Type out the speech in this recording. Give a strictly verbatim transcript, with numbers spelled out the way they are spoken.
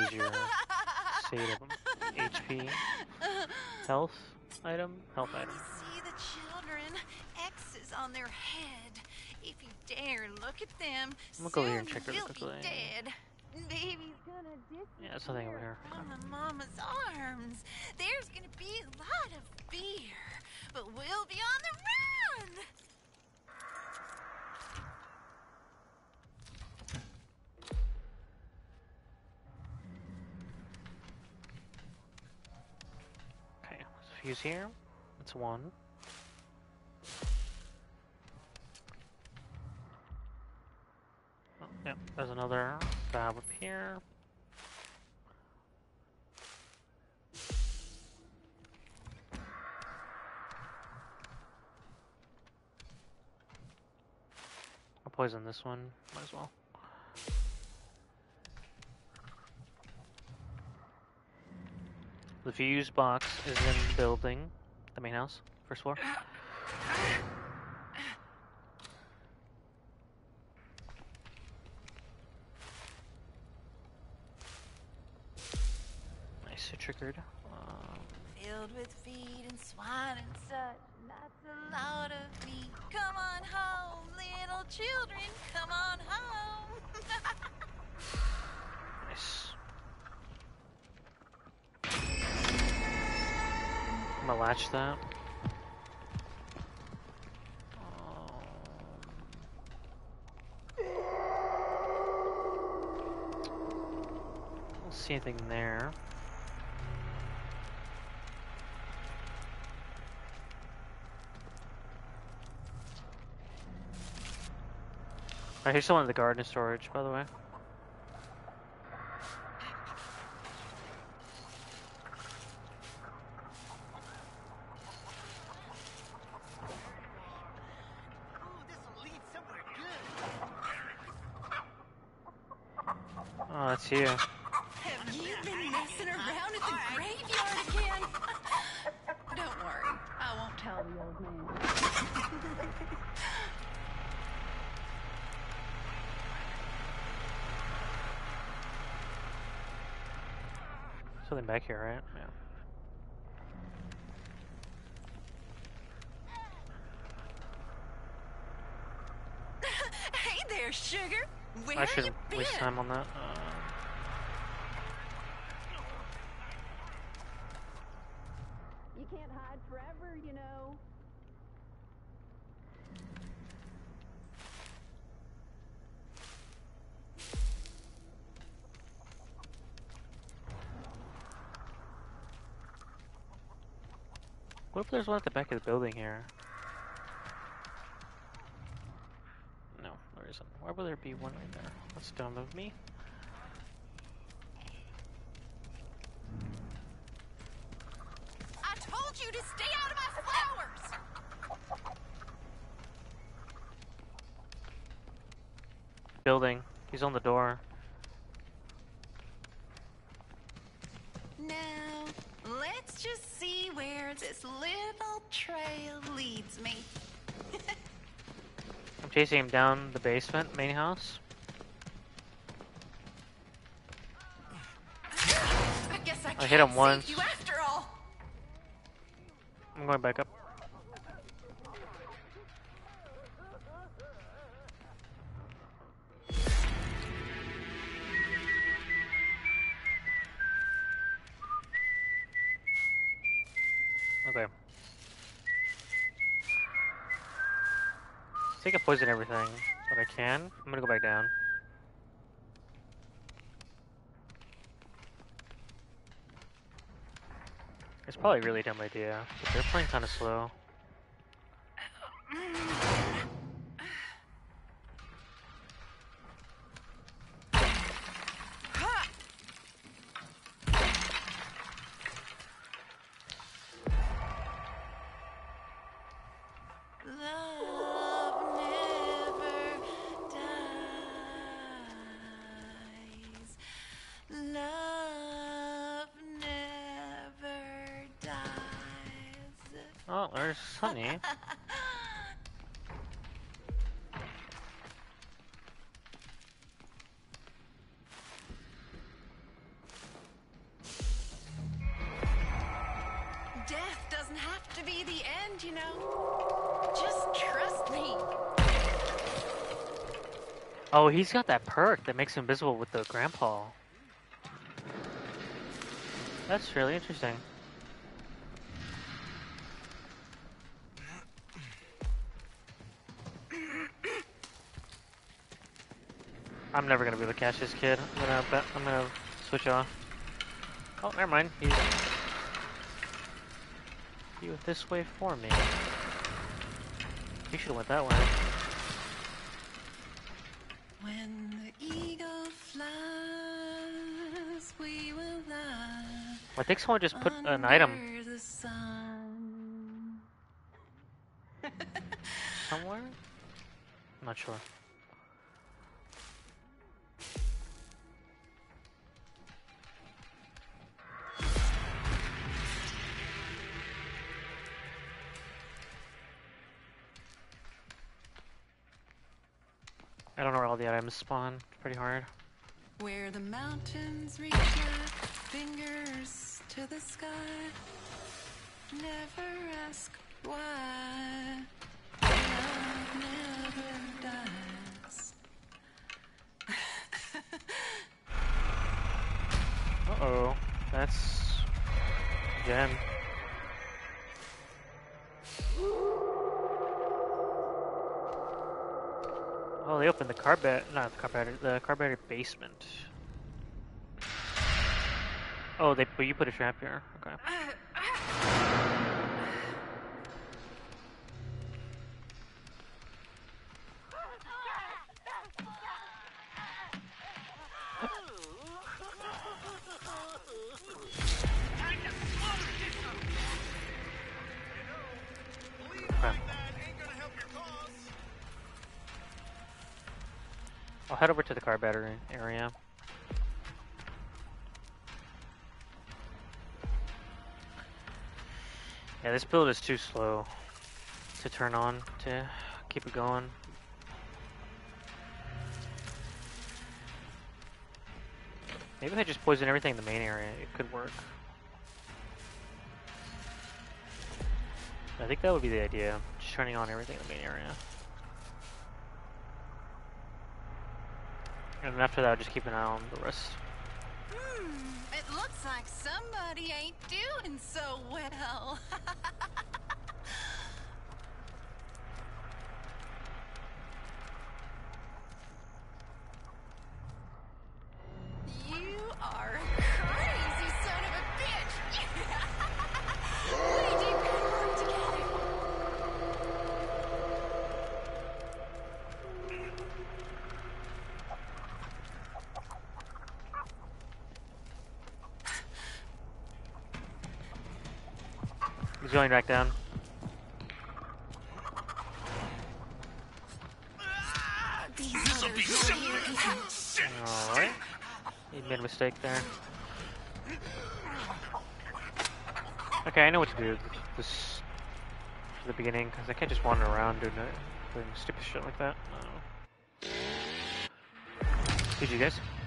use your state of H P, health item, health Can item. you see the children? X's on their head. If you dare look at them, I'm gonna go over here soon and check really we'll be quickly. dead. Baby's gonna Yeah, there's something over disappear here. from the mama's arms. There's gonna be a lot of fear, but we'll be on the run. Okay, there's a fuse here. That's one. Oh, yeah, there's another valve up here. I'll poison this one, might as well. The fuse box is in the building, the main house, first floor. Nice, it triggered. Um, Filled with feed and swine and such, that's a lot of meat. Come on home, little children, come on home. nice. I'm gonna latch that. Um, don't see anything there. I hear someone in the garden storage, by the way. Oh, that's you. Have you been messing around at the graveyard again? Don't worry, I won't tell the old man. Something back here, right? Yeah. Hey there, sugar. Where I shouldn't you been? waste time on that. Uh, You can't hide forever, you know. what if there's one at the back of the building here? No, there isn't. Why would there be one right there? That's dumb of me. I told you to stay out of my flowers. Building. He's on the door. Now, let's just see where this little trail leads me. I'm chasing him down the basement, main house. I guess I, I can't hit him save once. you after all. I'm going back up. Okay. I think I poison everything, but I can. I'm gonna go back down. It's probably a really dumb idea, but they're playing kind of slow. Love never dies. Love never dies. Oh, there's Sunny. to be the end, you know. Just trust me. Oh, he's got that perk that makes him invisible with the grandpa. That's really interesting. I'm never gonna be able to catch this kid. I'm gonna bet I'm gonna switch off. Oh, never mind. He's he went this way for me. He should have went that way. When the eagle flies, we will lie. I think someone just put an item the sun. somewhere. I'm not sure. I don't know where all the items spawn. It's pretty hard. Where the mountains reach out, fingers to the sky. Never ask why. Love never dies. Uh oh, that's Jen. Oh, they opened the carpet, not the carpet, the carburetor basement. Oh, they, but you put a trap here. Okay. I'll head over to the car battery area. Yeah, this build is too slow to turn on to keep it going. Maybe if I just poison everything in the main area, it could work. I think that would be the idea, just turning on everything in the main area. And then after that, I'll just keep an eye on the rest. Hmm, it looks like somebody ain't doing so well. You are a crazy son of a bitch. We did good work together. He's going back down. These others are here. Alright. He made a mistake there. Okay, I know what to do this for the beginning, because I can't just wander around doing, it, doing stupid shit like that. No. G G guys.